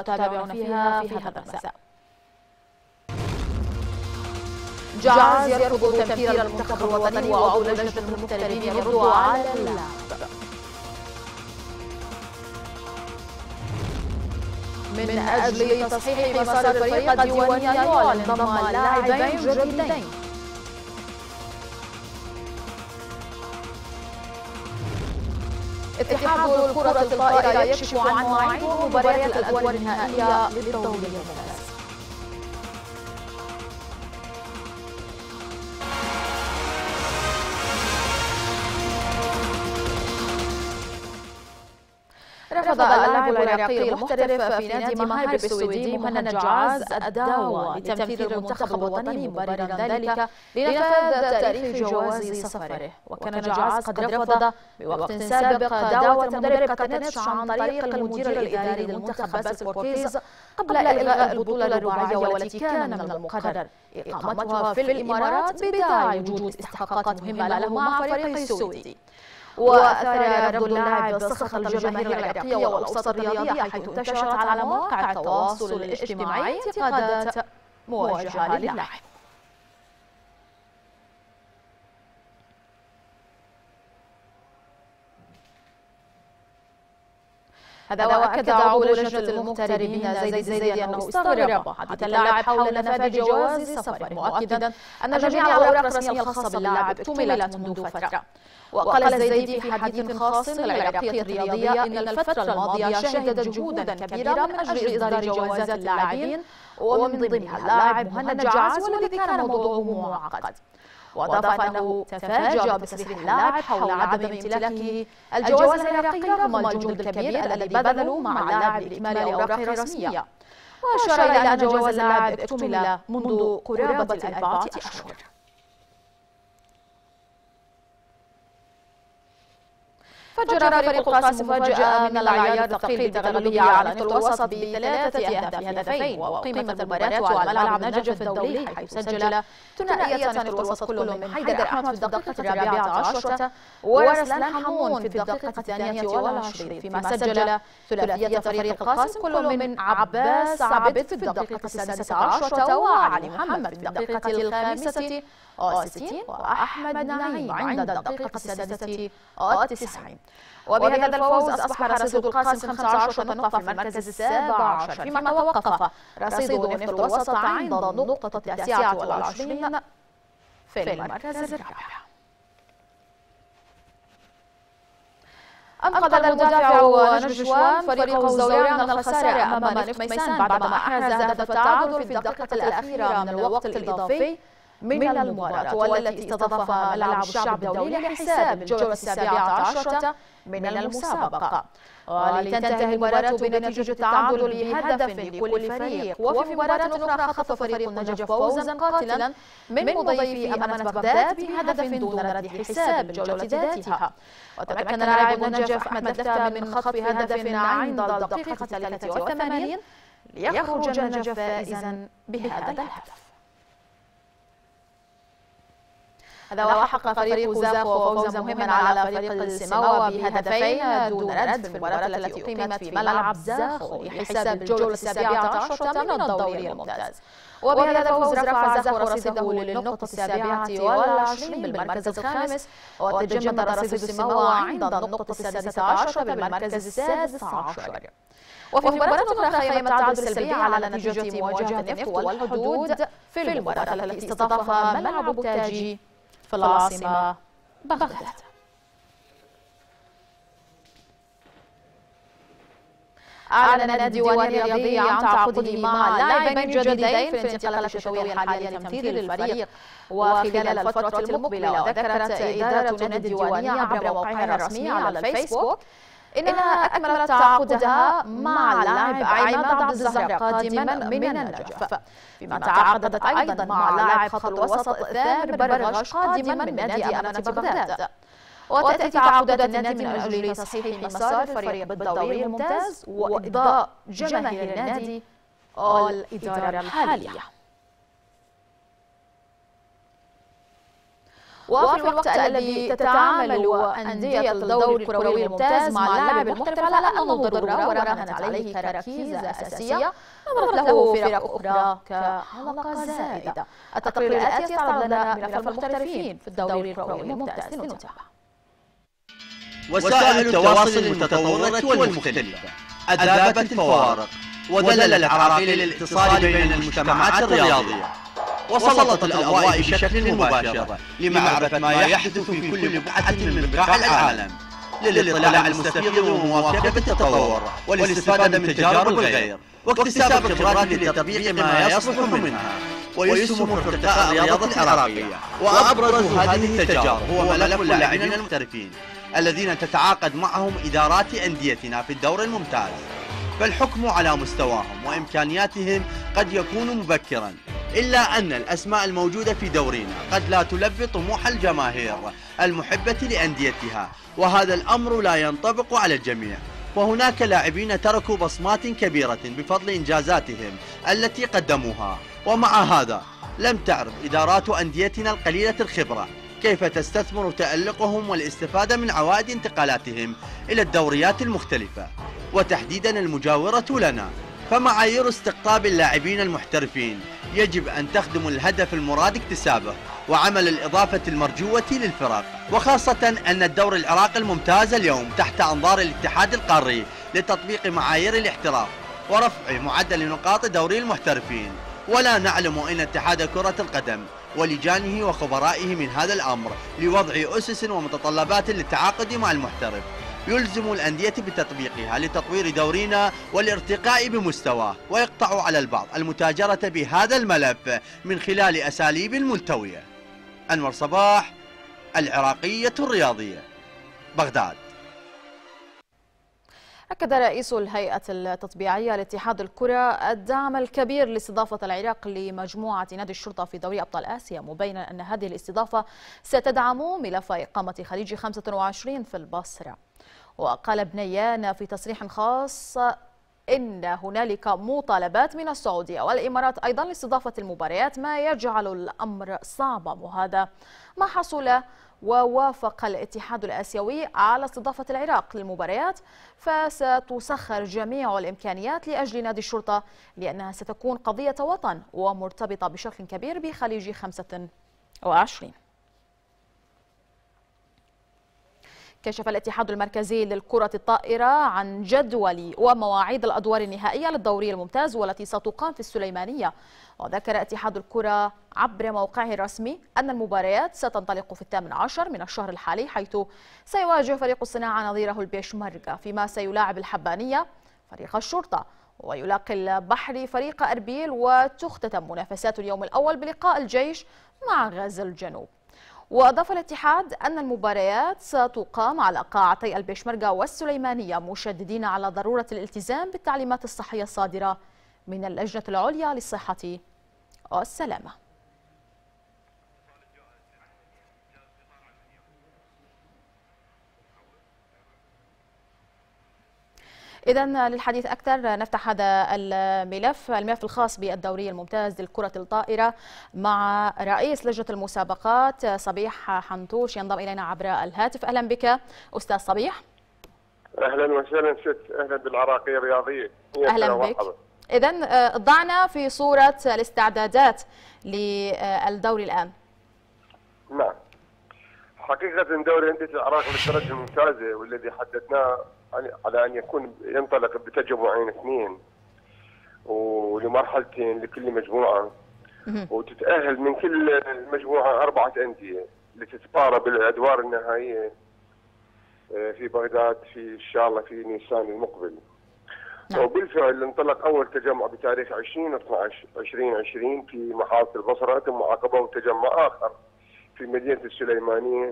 تتابعون فيها في هذا المساء. جعاز يرفض تمثيل المنتخب الوطني وعضو لجنة المغتربين يرد على اللاعب. من أجل تصحيح مسار الفريق الديوانية يعلن ضم لاعبين جديدين. اتحاد الكرة الطائرة يكشف عن مواعيد مباريات الأدوار النهائية للدوري الممتاز. رفض اللاعب العراقي المحترف في نادي مهارب السويدي مهند جعاز الدعوة لتمثيل المنتخب الوطني مبررا ذلك لنفاذ تاريخ جواز سفره. وكان جعاز قد رفض بوقت سابق دعوة مدرب كاتنيتش عن طريق المدير الإداري للمنتخب باسل بوركيز قبل إلغاء البطولة الرباعية والتي كان من المقرر إقامتها في الإمارات بداعي وجود استحقاقات مهمة له مع فريق السويدي. وأثار رفض اللاعب سخط الجماهير العراقية والأوساط الرياضية حيث انتشرت على مواقع التواصل الاجتماعي انتقادات موجهة للاعب. هذا وأكد عضو لجنة المغتربين زيد الزيدي أنه استغرب حديث اللاعب حول نفاذ جواز سفره، مؤكدا أن جميع الأوراق الرسمية الخاصة باللاعب اكتملت منذ فترة. وقال الزيدي في حديث خاص للعراقية الرياضية إن الفترة الماضية شهدت جهودا كبيرة من أجل إصدار جوازات اللاعبين ومن ضمنها اللاعب مهند جعاز والذي كان موضوعه معقد. وأضاف أنه تفاجأ بتصريح اللاعب حول عدم امتلاكه الجواز العراقي رغم الجهد الكبير الذي بذلوا مع اللاعب لإكمال أوراقه الرسمية. وأشار إلى أن جواز اللاعب اكتمل منذ قرابة 4 أشهر. فجر فريق القاسم مفاجأة من العيار الثقيل بتغلبه على نفط الوسط ب3 أهداف لهدفين. وأقيمت المباراة على ملعب نجف الدولي حيث سجل ثنائية نفط الوسط كل من حيدر أحمد في الدقيقة 14 ورسلان حمون في الدقيقة 22 فيما سجل ثلاثية فريق القاسم كل من عباس عبد في الدقيقة 16 وعلي محمد في الدقيقة 65 وأحمد نعيم عند الدقيقة 96. وبهذا الفوز أصبح رصيد القاسم 15 نقطة في المركز 17 فيما توقف رصيد نفط الوسط عند النقطة 29 في المركز الرابع. أنقذ المدافع نجشوان فريقه الزوري من الخسارة أمام نفط ميسان بعدما أحرز هدف التعادل في الدقيقة الأخيرة من الوقت الإضافي من المباراة، والتي استضافها ملعب الشعب الدولي لحساب الجولة 17 من المسابقة. ولتنتهي المباراة بنتيجة التعادل بهدف لكل فريق. وفي مباراة أخرى خطف فريق النجف فوزا قاتلا من مضيفي أمانة بغداد بهدف دون رد حساب الجولة ذاتها. وتمكن لاعب النجف أحمد لفتة من خطف هدف عند الدقيقة 83 ليخرج النجف فائزا بهذا الهدف. هذا وحقق فريق زاخو فوزا مهما على فريق السماوة بهدفين دون رد في المباراة التي أقيمت في ملعب زاخو لحساب الجولة 17 من الدوري الممتاز. وبهذا الفوز رفع زاخو رصيده للنقطة 27 بالمركز الخامس، وتجمد رصيد السماوة عند النقطة 16 بالمركز السادس عشر. وفي مباراة أخرى خيم التعادل السلبي على نتيجة مواجهة النفط والحدود في المباراة التي استضافها ملعب بوتاجي في العاصمة بغداد. أعلن النادي الديواني الرياضي عن تعاقده مع لاعبين جديدين في الانتقالات الشتوية الحالية لتمثيل الفريق وخلال الفترة المقبلة. وذكرت إدارة النادي الديواني عبر موقعها الرسمي على الفيسبوك إنها أكملت تعاقدها مع اللاعب عماد عبد الزهراء قادما من النجف، فيما تعاقدت أيضا مع لاعب خط الوسط ثامر برغش قادما من نادي أمانة بغداد. وتأتي تعاقدات النادي من أجل تصحيح مسار الفريق بالدوري الممتاز وإرضاء جماهير النادي والإدارة الحالية. وفي الوقت الذي تتعامل أندية الدوري الكروي الممتاز مع اللاعب المحترف على أنه ضرورة وراهنت عليه كركيزة أساسية، نظرت له فرق أخرى كحلقة زائدة. التقرير الآتي يستعرض لنا ملف المحترفين في الدوري الكروي الممتاز. لنتابع. وسائل التواصل المتطورة والمختلفة أذابت الفوارق وذللت عراقيل الاتصال بين المجتمعات الرياضية، وسلطت الأضواء بشكل مباشر لمعرفة ما يحدث في كل بقعة من بقاع العالم، للاطلاع المستفيض ومواكبة التطور والاستفادة من تجارب الغير واكتساب الخبرات لتطبيق ما يصلح منها ويسهم في ارتقاء الرياضة العراقية. وأبرز هذه التجارب هو ملف اللاعبين المحترفين الذين تتعاقد معهم إدارات أنديتنا في الدور الممتاز، فالحكم على مستواهم وإمكانياتهم قد يكون مبكرا، إلا أن الأسماء الموجودة في دورنا قد لا تلبي طموح الجماهير المحبة لأنديتها، وهذا الأمر لا ينطبق على الجميع. وهناك لاعبين تركوا بصمات كبيرة بفضل إنجازاتهم التي قدموها، ومع هذا لم تعرف إدارات أنديتنا القليلة الخبرة كيف تستثمر تألقهم والاستفادة من عوائد انتقالاتهم إلى الدوريات المختلفة، وتحديدا المجاورة لنا. فمعايير استقطاب اللاعبين المحترفين يجب أن تخدم الهدف المراد اكتسابه وعمل الإضافة المرجوة للفرق، وخاصة أن الدور العراقي الممتاز اليوم تحت أنظار الاتحاد القاري لتطبيق معايير الاحتراف ورفع معدل نقاط دوري المحترفين، ولا نعلم أين اتحاد كرة القدم ولجانه وخبرائه من هذا الأمر لوضع أسس ومتطلبات للتعاقد مع المحترف يلزم الأندية بتطبيقها لتطوير دورنا والارتقاء بمستواه، ويقطع على البعض المتاجرة بهذا الملف من خلال أساليب ملتوية. أنور صباح، العراقية الرياضية، بغداد. أكد رئيس الهيئة التطبيعية لاتحاد الكرة الدعم الكبير لاستضافة العراق لمجموعة نادي الشرطة في دوري أبطال آسيا، مبينا أن هذه الاستضافة ستدعم ملف إقامة خليج 25 في البصرة. وقال بنيان في تصريح خاص إن هنالك مطالبات من السعودية والإمارات أيضا لاستضافة المباريات، ما يجعل الأمر صعبا، وهذا ما حصل ووافق الاتحاد الآسيوي على استضافة العراق للمباريات، فستسخر جميع الإمكانيات لأجل نادي الشرطة لأنها ستكون قضية وطن ومرتبطة بشكل كبير بخليج 25. كشف الاتحاد المركزي للكرة الطائرة عن جدول ومواعيد الأدوار النهائية للدوري الممتاز والتي ستقام في السليمانية. وذكر اتحاد الكرة عبر موقعه الرسمي أن المباريات ستنطلق في 18 من الشهر الحالي، حيث سيواجه فريق الصناعة نظيره البيشمركة، فيما سيلاعب الحبانية فريق الشرطة، ويلاقي البحري فريق أربيل، وتختتم منافسات اليوم الأول بلقاء الجيش مع غزل الجنوب. وأضاف الاتحاد أن المباريات ستقام على قاعتي البيشمركة والسليمانية، مشددين على ضرورة الالتزام بالتعليمات الصحية الصادرة من اللجنة العليا للصحة والسلامة. إذن للحديث أكثر نفتح هذا الملف الخاص بالدوري الممتاز للكرة الطائرة مع رئيس لجنة المسابقات صبيح حنطوش، ينضم إلينا عبر الهاتف. أهلا بك أستاذ صبيح. أهلا وسهلا ست، أهلا بالعراقية الرياضية. أهلا بك. إذن ضعنا في صورة الاستعدادات للدوري الآن. نعم، حقيقة دوري أندية العراق للدرجة الممتازة والذي حددناه على أن ينطلق بتجمعين 2 ولمرحلتين لكل مجموعة، وتتأهل من كل مجموعة 4 أندية لتتبارى بالأدوار النهائية في بغداد إن شاء الله في نيسان المقبل. وبالفعل انطلق أول تجمع بتاريخ 20/12/2020 في محافظة البصرة، ثم عقبه تجمع آخر في مدينة السليمانية،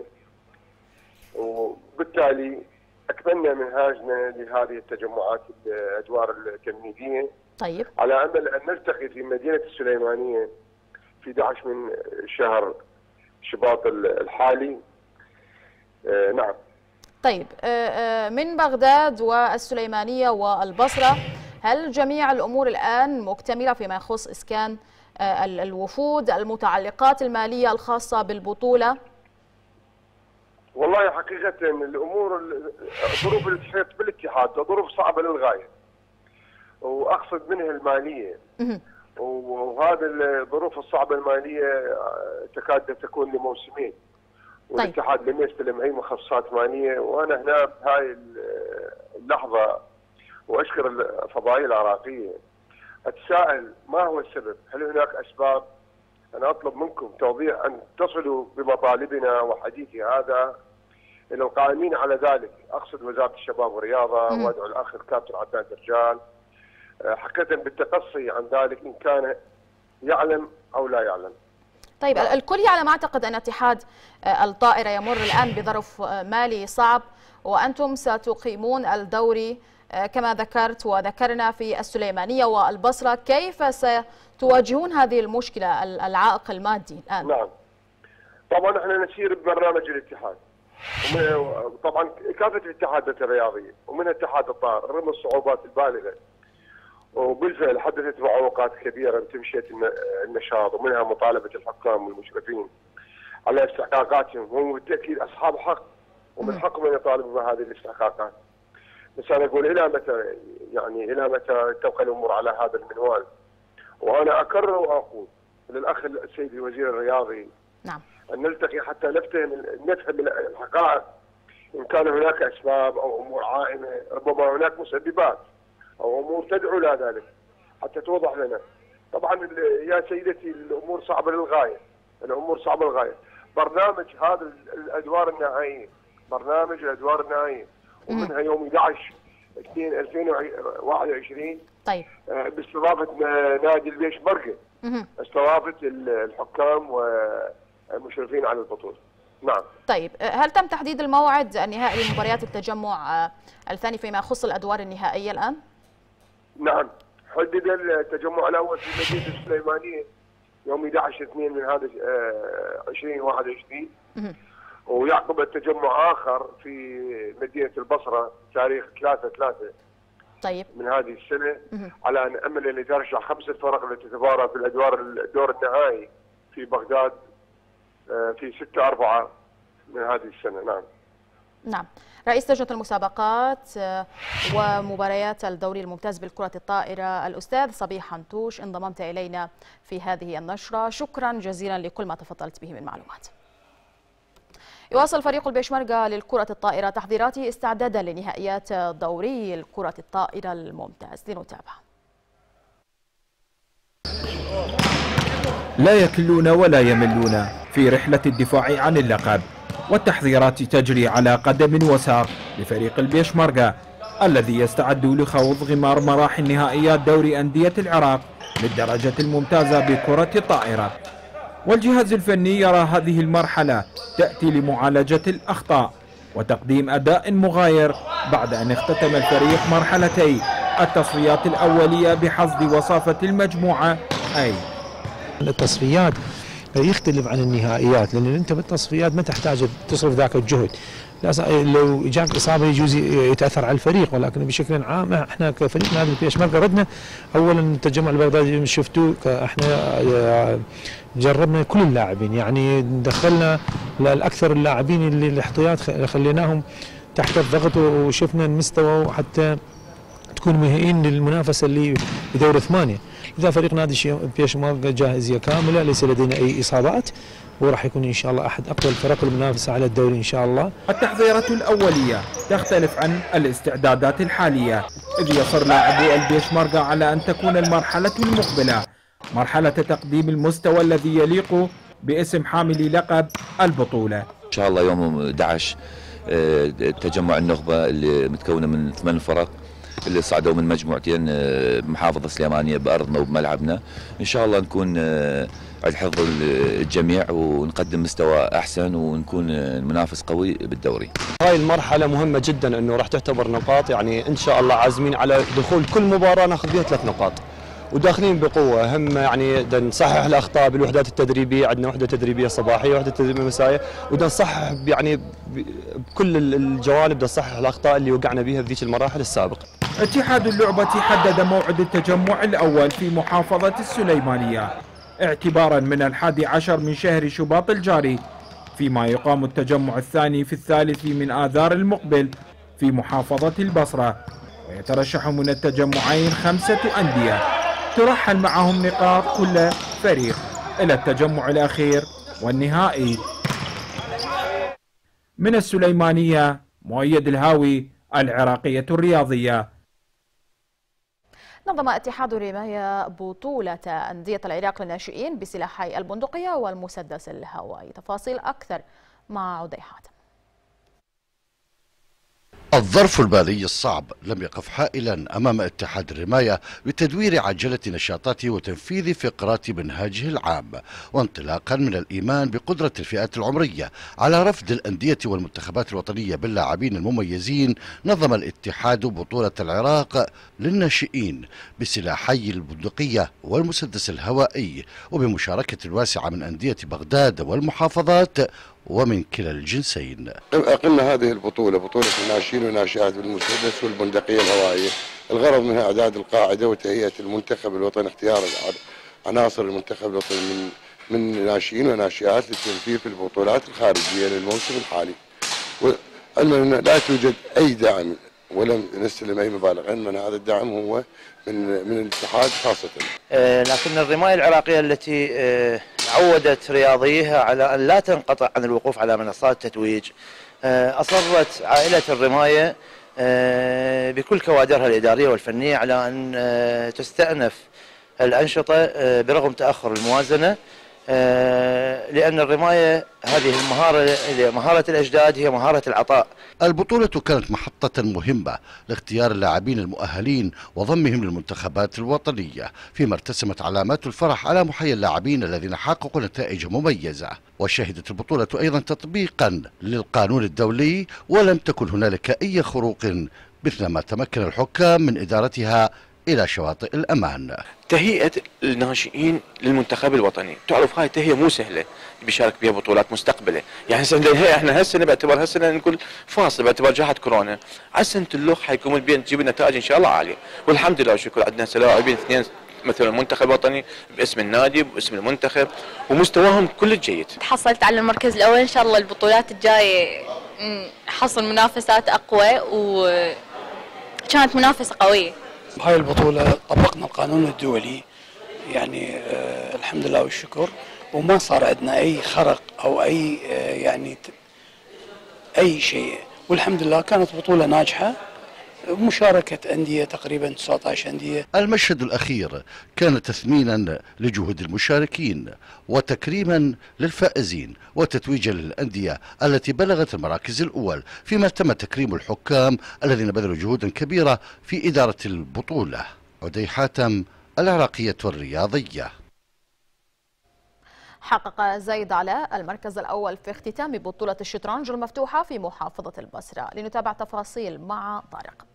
وبالتالي أكملنا منهاجنا لهذه التجمعات الأدوار التمهيدية. طيب. على أمل أن نلتقي في مدينة السليمانية في 11 من شهر شباط الحالي. نعم. طيب، من بغداد والسليمانية والبصرة، هل جميع الأمور الآن مكتملة فيما يخص إسكان الوفود، المتعلقات المالية الخاصة بالبطولة؟ والله حقيقة الأمور ظروف اللي تحيط بالاتحاد ظروف صعبة للغاية، وأقصد منها المالية، وهذا الظروف الصعبة المالية تكاد تكون لموسمين، والاتحاد لم يستلم أي مخصصات مالية. وأنا هنا بهاي اللحظة وأشكر الفضائية العراقية أتساءل ما هو السبب؟ هل هناك أسباب؟ أنا أطلب منكم توضيح أن تصلوا بمطالبنا وحديثي هذا إلى القائمين على ذلك، أقصد وزارة الشباب والرياضة، وأدعو الأخ الكابتن عدنان درجال حقيقة بالتقصي عن ذلك إن كان يعلم أو لا يعلم. طيب الكل يعلم أعتقد أن اتحاد الطائرة يمر الآن بظرف مالي صعب، وأنتم ستقيمون الدوري كما ذكرت وذكرنا في السليمانية والبصرة. كيف ستواجهون هذه المشكلة العائق المادي الآن؟ نعم طبعا احنا نسير ببرنامج الاتحاد، طبعا كافة الاتحادات الرياضية ومنها اتحاد الطائرة رغم الصعوبات البالغة، وبالفعل حدثت معوقات كبيرة بتمشية النشاط، ومنها مطالبة الحكام والمشرفين على استحقاقاتهم، وهم بالتأكيد أصحاب حق ومن حقهم أن يطالبوا بهذه الاستحقاقات. بس أنا أقول إلى متى يعني إلى متى تبقى الأمور على هذا المنوال؟ وأنا أكرر وأقول للأخ السيد الوزير الرياضي نعم أن نلتقي حتى نفهم الحقائق، إن كان هناك أسباب أو أمور عائمة، ربما هناك مسببات أو أمور تدعو إلى ذلك حتى توضح لنا. طبعا يا سيدتي الأمور صعبة للغاية، الأمور صعبة للغاية. برنامج هذا الأدوار النهائية، برنامج الأدوار النهائية ومنها يوم 11/2/2021 طيب باستضافة نادي البيشمركة، استضافة الحكام والمشرفين على البطولة. نعم. طيب هل تم تحديد الموعد النهائي لمباريات التجمع الثاني فيما يخص الأدوار النهائية الآن؟ نعم حدد التجمع الأول في مدينة السليمانية يوم 11/2 من هذا 2021، ويعقب التجمع آخر في مدينة البصرة تاريخ 3/3 طيب من هذه السنة، على أن أمل أن ترشح 5 فرق التي تتبارى في الدور النهائي في بغداد في 6/4 من هذه السنة. نعم. نعم. رئيس لجنة المسابقات ومباريات الدوري الممتاز بالكرة الطائرة الأستاذ صبيح حنتوش، انضممت إلينا في هذه النشرة، شكرا جزيلا لكل ما تفضلت به من معلومات. يواصل فريق البيشمركة للكرة الطائرة تحضيراته استعدادا لنهائيات دوري الكرة الطائرة الممتاز. لنتابع. لا يكلون ولا يملون في رحلة الدفاع عن اللقب، والتحضيرات تجري على قدم وساق لفريق البيشمركة الذي يستعد لخوض غمار مراحل نهائيات دوري أندية العراق للدرجة الممتازة بكرة الطائرة. والجهاز الفني يرى هذه المرحلة تأتي لمعالجة الأخطاء وتقديم أداء مغاير بعد أن اختتم الفريق مرحلتي التصفيات الأولية بحصد وصافة المجموعة أي. التصفيات يختلف عن النهائيات، لأن أنت بالتصفيات ما تحتاج تصرف ذاك الجهد، لو جاك إصابة يجوز يتأثر على الفريق، ولكن بشكل عام احنا كفريق نادي البيشمركة ردنا أولا التجمع البغدادي شفتوه، احنا جربنا كل اللاعبين، يعني دخلنا الأكثر اللاعبين اللي الاحتياط خليناهم تحت الضغط وشفنا المستوى حتى تكون مهيئين للمنافسة اللي بدور 8. إذا فريق نادي البيشمركة جاهزية كاملة، ليس لدينا أي إصابات، وراح يكون إن شاء الله أحد أقوى الفرق المنافسة على الدوري إن شاء الله. التحضيرات الأولية تختلف عن الاستعدادات الحالية، إذ يصر لاعبو البيشمركة على أن تكون المرحلة المقبلة مرحلة تقديم المستوى الذي يليق باسم حامل لقب البطولة. إن شاء الله يوم 11 تجمع النخبة اللي متكونة من 8 فرق اللي صعدوا من مجموعتين محافظة سليمانية بأرضنا وبملعبنا، إن شاء الله نكون عند حفظ الجميع ونقدم مستوى أحسن ونكون منافس قوي بالدوري. هاي المرحلة مهمة جدا، إنه راح تعتبر نقاط، يعني إن شاء الله عازمين على دخول كل مباراة ناخذ فيها 3 نقاط، وداخلين بقوة. هم يعني نصحح الأخطاء بالوحدات التدريبية، عندنا وحدة تدريبية صباحية وحدة تدريبية مسائية، ودا نصحح يعني بكل الجوانب، دا نصحح الأخطاء اللي وقعنا بها بذيك المراحل السابقة. اتحاد اللعبة حدد موعد التجمع الأول في محافظة السليمانية اعتبارا من 11 من شهر شباط الجاري فيما يقام التجمع الثاني في الثالث من آذار المقبل في محافظة البصرة، ويترشح من التجمعين 5 أندية ترحل معهم نقاط كل فريق إلى التجمع الأخير والنهائي. من السليمانية، مؤيد الهاوي، العراقية الرياضية. نظم اتحاد الرماية بطولة أندية العراق للناشئين بسلاحي البندقية والمسدس الهوائي. تفاصيل أكثر مع عدي حاتم. الظرف المالي الصعب لم يقف حائلا أمام اتحاد الرماية بتدوير عجلة نشاطاته وتنفيذ فقرات منهاجه العام، وانطلاقا من الإيمان بقدرة الفئات العمرية على رفض الأندية والمنتخبات الوطنية باللاعبين المميزين. نظم الاتحاد بطولة العراق للناشئين بسلاحي البندقية والمسدس الهوائي، وبمشاركة واسعة من أندية بغداد والمحافظات ومن كلا الجنسين. أقمنا هذه البطولة، بطولة الناشئين والناشئات بالمسدس والبندقية الهوائية، الغرض منها إعداد القاعدة وتهيئة المنتخب الوطني، اختيار عناصر المنتخب الوطني من ناشئين وناشئات للتنفيذ في البطولات الخارجية للموسم الحالي. علما أن لا توجد أي دعم ولم نستلم أي مبالغ، علما هذا الدعم هو من الاتحاد خاصة. لكن الرماية العراقية التي عودت رياضيها على أن لا تنقطع عن الوقوف على منصات التتويج، أصرت عائلة الرماية بكل كوادرها الإدارية والفنية على أن تستأنف الأنشطة برغم تأخر الموازنة، لأن الرماية هذه مهارة الأجداد، هي مهارة العطاء. البطولة كانت محطة مهمة لاختيار اللاعبين المؤهلين وضمهم للمنتخبات الوطنية، فيما ارتسمت علامات الفرح على محيا اللاعبين الذين حققوا نتائج مميزة. وشهدت البطولة أيضا تطبيقا للقانون الدولي، ولم تكن هنالك أي خروق مثلما تمكن الحكام من إدارتها إلى شواطئ الأمان. تهيئة الناشئين للمنتخب الوطني، تعرف هاي التهيئة مو سهلة بيشارك بها بطولات مستقبلة، يعني احنا هالسنة باعتبار هالسنة نقول فاصل باعتبار جائحة كورونا، على سنة اللوخ حيكون بين تجيب نتائج إن شاء الله عالية، والحمد لله والشكر عندنا لاعبين 2 مثل المنتخب الوطني باسم النادي باسم المنتخب ومستواهم كل جيد. تحصلت على المركز الأول، إن شاء الله البطولات الجاية نحصل منافسات أقوى، وكانت منافسة قوية. بهاي البطولة طبقنا القانون الدولي، يعني الحمد لله والشكر، وما صار عندنا أي خرق أو أي يعني أي شيء، والحمد لله كانت بطولة ناجحة بمشاركة أندية تقريبا 19 أندية. المشهد الأخير كان تثمينا لجهود المشاركين وتكريما للفائزين وتتويجا للأندية التي بلغت المراكز الأول، فيما تم تكريم الحكام الذين بذلوا جهودا كبيرة في إدارة البطولة. عدي حاتم، العراقية الرياضية. حقق زيد علاء المركز الأول في اختتام بطولة الشطرنج المفتوحة في محافظة البصرة. لنتابع تفاصيل مع طارق.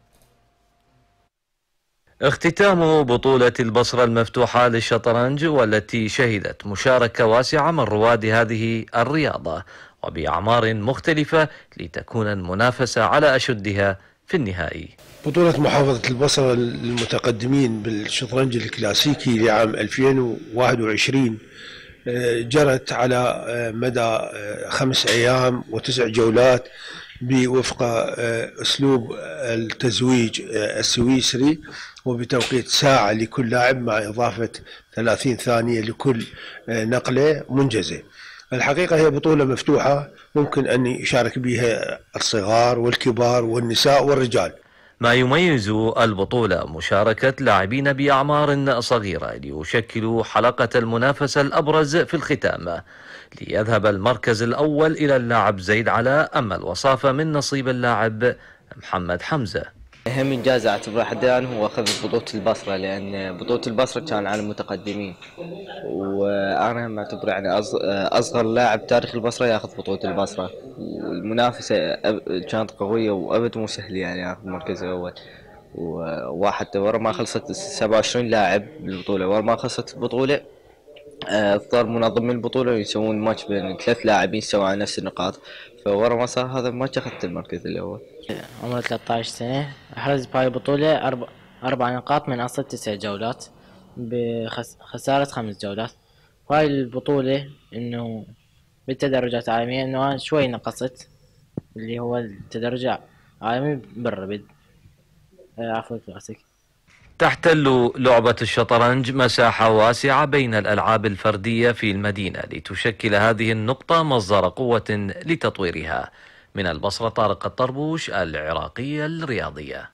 اختتام بطولة البصرة المفتوحة للشطرنج، والتي شهدت مشاركة واسعة من رواد هذه الرياضة وبأعمار مختلفة لتكون المنافسة على أشدها في النهائي. بطولة محافظة البصرة للمتقدمين بالشطرنج الكلاسيكي لعام 2021 جرت على مدى 5 أيام و9 جولات بوفق أسلوب التزويج السويسري، وبتوقيت ساعة لكل لاعب مع إضافة 30 ثانية لكل نقلة منجزة. الحقيقة هي بطولة مفتوحة ممكن أن يشارك بها الصغار والكبار والنساء والرجال. ما يميز البطولة مشاركة لاعبين بأعمار صغيرة ليشكلوا حلقة المنافسة الأبرز في الختام، ليذهب المركز الأول إلى اللاعب زيد علاء، أما الوصافة من نصيب اللاعب محمد حمزة. أهم إنجاز أعتبره حتى الآن هو أخذ بطولة البصرة، لأن بطولة البصرة كان على المتقدمين، وأنا أعتبر يعني أصغر لاعب تاريخ البصرة يأخذ بطولة البصرة، والمنافسة كانت قوية وأبد مو سهل يعني يأخذ المركز الأول. وحتى ورا ما خلصت 27 لاعب بالبطولة، ورا ما خلصت البطولة اضطر منظمين البطولة يسوون ماتش بين 3 لاعبين يسووا على نفس النقاط، فورا ما صار هذا الماتش أخذت المركز الأول. عمري 13 سنة، أحرز بهاي البطولة 4 نقاط من أصل 9 جولات بخسارة 5 جولات. هاي البطولة إنه بالتدرجات العالمية إنه شوي نقصت، اللي هو التدرج العالمي بالربد. عفوا كلاسيك. تحتل لعبة الشطرنج مساحة واسعة بين الألعاب الفردية في المدينة، لتشكل هذه النقطة مصدر قوة لتطويرها. من البصرة طارق الطربوش، العراقية الرياضية.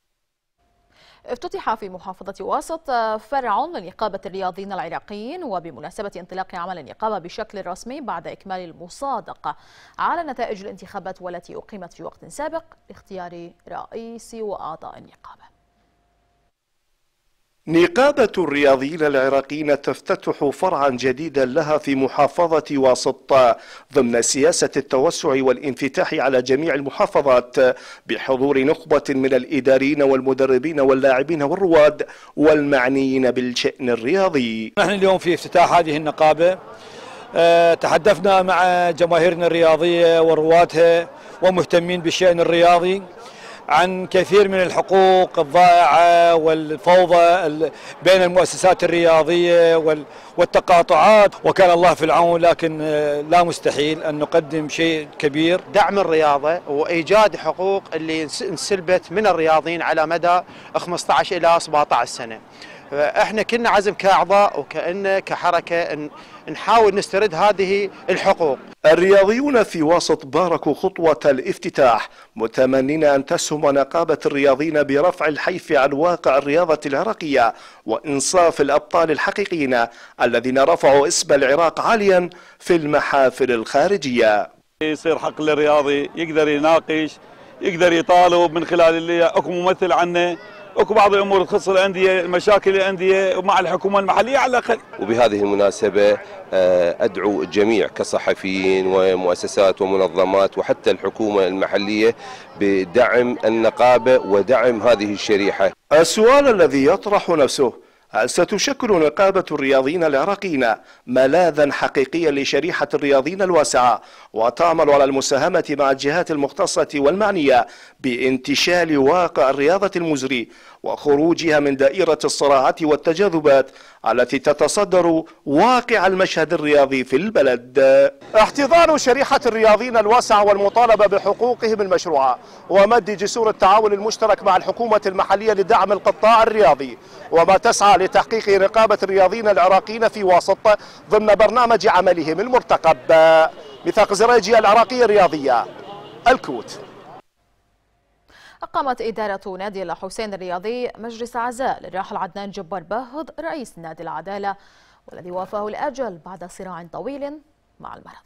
افتتح في محافظة واسط فرع لنقابة الرياضيين العراقيين، وبمناسبة انطلاق عمل النقابة بشكل رسمي بعد إكمال المصادقة على نتائج الانتخابات والتي أقيمت في وقت سابق لاختيار رئيس وأعضاء النقابة. نقابة الرياضيين العراقيين تفتتح فرعا جديدا لها في محافظة واسط ضمن سياسة التوسع والانفتاح على جميع المحافظات، بحضور نخبة من الإداريين والمدربين واللاعبين والرواد والمعنيين بالشأن الرياضي. نحن اليوم في افتتاح هذه النقابة تحدثنا مع جماهيرنا الرياضية وروادها ومهتمين بالشأن الرياضي عن كثير من الحقوق الضائعة والفوضى بين المؤسسات الرياضية والتقاطعات، وكان الله في العون، لكن لا مستحيل أن نقدم شيء كبير. دعم الرياضة وإيجاد حقوق اللي انسلبت من الرياضيين على مدى 15 إلى 17 سنة. احنا كنا عزم كأعضاء وكأن كحركة نحاول نسترد هذه الحقوق. الرياضيون في واسط باركوا خطوة الافتتاح، متمنين أن تسهم نقابة الرياضيين برفع الحيف عن واقع الرياضة العراقية وإنصاف الأبطال الحقيقيين الذين رفعوا اسم العراق عاليا في المحافل الخارجية. يصير حق الرياضي يقدر يناقش، يقدر يطالب من خلال اللي اكو ممثل عنه، اكو بعض الامور تخص الانديه، مشاكل الانديه مع الحكومه المحليه على الاقل. وبهذه المناسبه ادعو الجميع كصحفيين ومؤسسات ومنظمات وحتى الحكومه المحليه بدعم النقابه ودعم هذه الشريحه. السؤال الذي يطرح نفسه: هل ستشكل نقابة الرياضيين العراقيين ملاذا حقيقيا لشريحة الرياضيين الواسعة وتعمل على المساهمة مع الجهات المختصة والمعنية بانتشال واقع الرياضة المزري وخروجها من دائرة الصراعات والتجاذبات التي تتصدر واقع المشهد الرياضي في البلد؟ احتضان شريحة الرياضيين الواسعة والمطالبة بحقوقهم المشروعة ومد جسور التعاون المشترك مع الحكومة المحلية لدعم القطاع الرياضي، وما تسعى لتحقيق نقابة الرياضيين العراقيين في واسط ضمن برنامج عملهم المرتقب. ميثاق زريجي، العراقية الرياضية، الكوت. أقامت إدارة نادي الحسين الرياضي مجلس عزاء للراحل عدنان جبار باهظ رئيس نادي العدالة، والذي وافاه الأجل بعد صراع طويل مع المرض.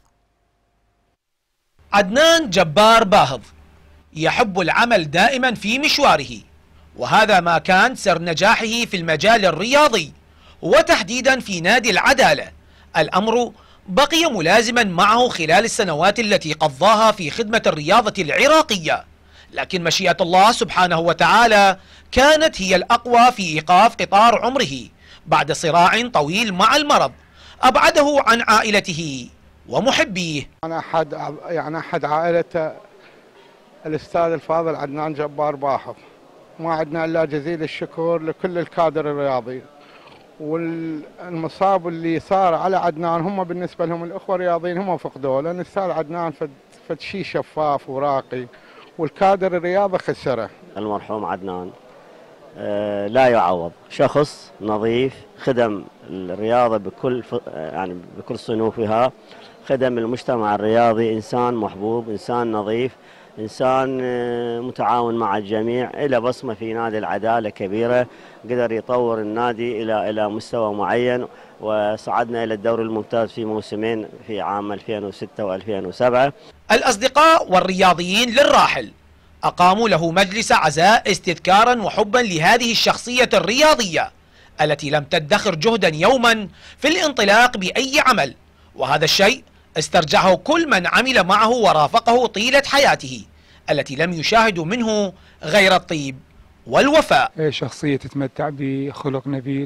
عدنان جبار باهظ يحب العمل دائما في مشواره، وهذا ما كان سر نجاحه في المجال الرياضي وتحديدا في نادي العدالة. الأمر بقي ملازما معه خلال السنوات التي قضاها في خدمة الرياضة العراقية، لكن مشيئة الله سبحانه وتعالى كانت هي الأقوى في إيقاف قطار عمره بعد صراع طويل مع المرض أبعده عن عائلته ومحبيه. أنا أحد عائلة الأستاذ الفاضل عدنان جبار باهظ، ما عندنا إلا جزيل الشكر لكل الكادر الرياضي. والمصاب اللي صار على عدنان هم بالنسبة لهم الأخوة الرياضيين هم فقدوه، لأن الأستاذ عدنان فد شيء شفاف وراقي، والكادر الرياضي خسره. المرحوم عدنان لا يعوض، شخص نظيف، خدم الرياضة بكل صنوفها، خدم المجتمع الرياضي، إنسان محبوب، إنسان نظيف، إنسان متعاون مع الجميع، إلى بصمة في نادي العدالة كبيرة، قدر يطور النادي إلى مستوى معين، وصعدنا إلى الدوري الممتاز في موسمين في عام 2006 و2007. الأصدقاء والرياضيين للراحل أقاموا له مجلس عزاء استذكارا وحبا لهذه الشخصية الرياضية التي لم تدخر جهدا يوما في الانطلاق بأي عمل، وهذا الشيء استرجعه كل من عمل معه ورافقه طيلة حياته التي لم يشاهدوا منه غير الطيب والوفاء. شخصية تتمتع بخلق نبيل،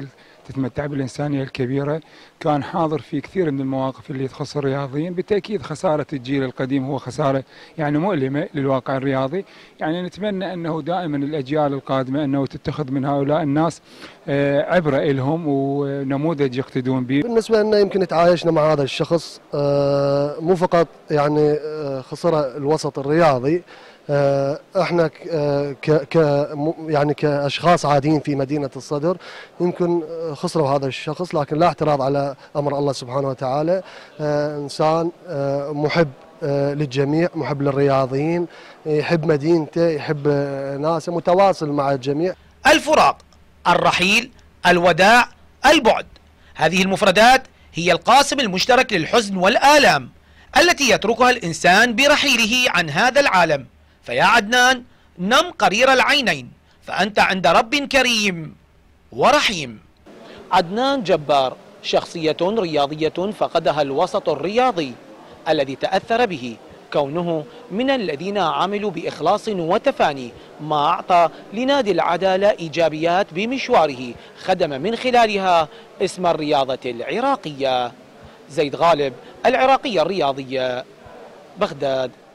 تتمتع بالإنسانية الكبيرة، كان حاضر في كثير من المواقف اللي تخص الرياضيين. بالتأكيد خسارة الجيل القديم هو خسارة يعني مؤلمة للواقع الرياضي، يعني نتمنى أنه دائما الأجيال القادمة أنه تتخذ من هؤلاء الناس عبرة لهم ونموذج يقتدون به. بالنسبة لنا يمكن تعايشنا مع هذا الشخص، مو فقط يعني خسر الوسط الرياضي، احنا يعني كاشخاص عاديين في مدينة الصدر يمكن خسروا هذا الشخص، لكن لا اعتراض على امر الله سبحانه وتعالى. انسان محب للجميع، محب للرياضيين، يحب مدينته، يحب ناسه، متواصل مع الجميع. الفراق، الرحيل، الوداع، البعد، هذه المفردات هي القاسم المشترك للحزن والآلام التي يتركها الإنسان برحيله عن هذا العالم. فيا عدنان، نم قرير العينين، فأنت عند رب كريم ورحيم. عدنان جبار شخصية رياضية فقدها الوسط الرياضي الذي تأثر به، كونه من الذين عملوا بإخلاص وتفاني، ما أعطى لنادي العدالة إيجابيات بمشواره خدم من خلالها اسم الرياضة العراقية. زيد غالب، العراقية الرياضية، بغداد.